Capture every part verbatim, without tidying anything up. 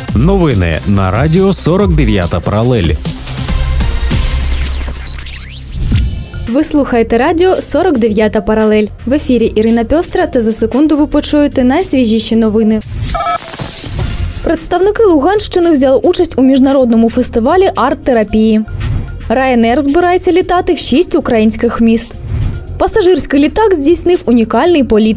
Новини на радіо сорок дев'ята паралель. Ви слухаєте радіо сорок дев'ята паралель. В ефірі Ірина Пьостра, та за секунду ви почуєте найсвіжіші новини. Представники Луганщини взяли участь у міжнародному фестивалі арт-терапії. Ryanair збирається літати в шість українських міст. Пасажирський літак здійснив унікальний політ.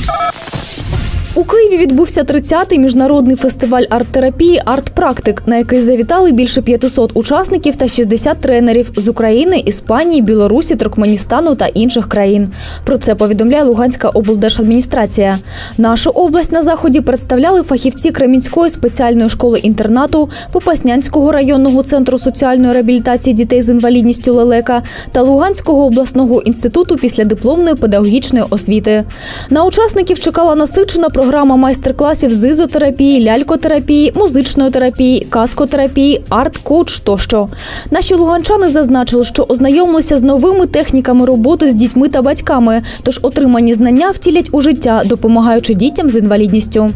У Києві відбувся тридцятий міжнародний фестиваль арт-терапії «Арт-практик», на який завітали більше п'ятисот учасників та шістдесят тренерів з України, Іспанії, Білорусі, Туркменістану та інших країн. Про це повідомляє Луганська облдержадміністрація. Нашу область на заході представляли фахівці Кремінської спеціальної школи-інтернату, Попаснянського районного центру соціальної реабілітації дітей з інвалідністю «Лелека» та Луганського обласного інституту післядипломної педагогічної освіти. На учасників чекала насичена програма майстер-класів з ізотерапії, лялькотерапії, музичної терапії, каскотерапії, арт-коуч тощо. Наші луганчани зазначили, що ознайомилися з новими техніками роботи з дітьми та батьками, тож отримані знання втілять у життя, допомагаючи дітям з інвалідністю.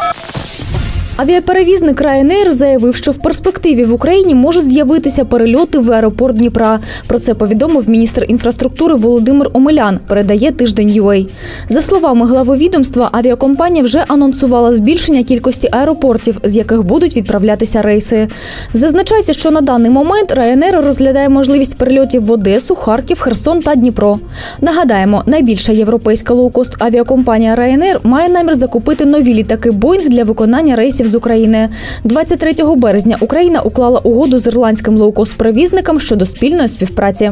Авіаперевізник Ryanair заявив, що в перспективі в Україні можуть з'явитися перельоти в аеропорт Дніпра. Про це повідомив міністр інфраструктури Володимир Омелян, передає Тиждень.ua. За словами глави відомства, авіакомпанія вже анонсувала збільшення кількості аеропортів, з яких будуть відправлятися рейси. Зазначається, що на даний момент Ryanair розглядає можливість перельотів в Одесу, Харків, Херсон та Дніпро. Нагадаємо, найбільша європейська лоукост авіакомпанія Ryanair має намір закупити нові літаки Boeing для виконання рейсів з України. двадцять третього березня Україна уклала угоду з ірландським лоукост-перевізником щодо спільної співпраці.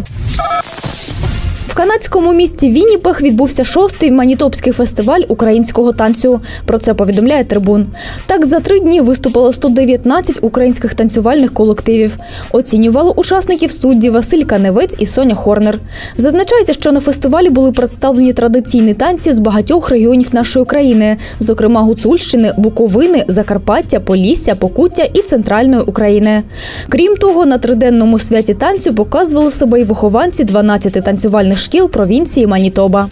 В канадському місті Вінніпег відбувся шостий Манітобський фестиваль українського танцю. Про це повідомляє Трибун. Так, за три дні виступило сто дев'ятнадцять українських танцювальних колективів. Оцінювали учасників судді Василь Каневець і Соня Хорнер. Зазначається, що на фестивалі були представлені традиційні танці з багатьох регіонів нашої країни, зокрема Гуцульщини, Буковини, Закарпаття, Полісся, Покуття і Центральної України. Крім того, на триденному святі танцю показували себе і вихованці дванадцяти танцювальних шкіл провінції Манітоба.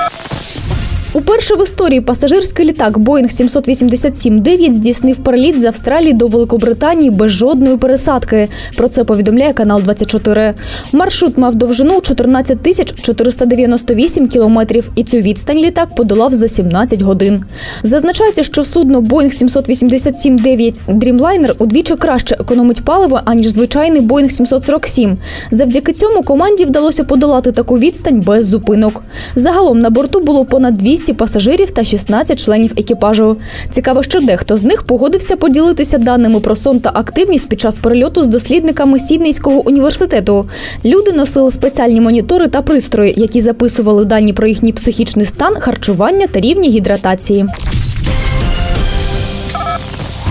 Уперше в історії пасажирський літак Боїнг сімсот вісімдесят сім дев'ять здійснив переліт з Австралії до Великобританії без жодної пересадки. Про це повідомляє канал двадцять чотири. Маршрут мав довжину чотирнадцять тисяч чотириста дев'яносто вісім кілометрів, і цю відстань літак подолав за сімнадцять годин. Зазначається, що судно Боїнг сімсот вісімдесят сім дев'ять Dreamliner удвічі краще економить паливо, аніж звичайний Боїнг сімсот сорок сім. Завдяки цьому команді вдалося подолати таку відстань без зупинок. Загалом на борту було понад двісті пасажирів та шістнадцять членів екіпажу. Цікаво, що дехто з них погодився поділитися даними про сон та активність під час перельоту з дослідниками Сіднейського університету. Люди носили спеціальні монітори та пристрої, які записували дані про їхній психічний стан, харчування та рівні гідратації.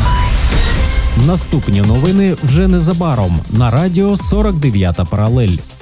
Наступні новини вже незабаром на радіо сорок дев'ята паралель.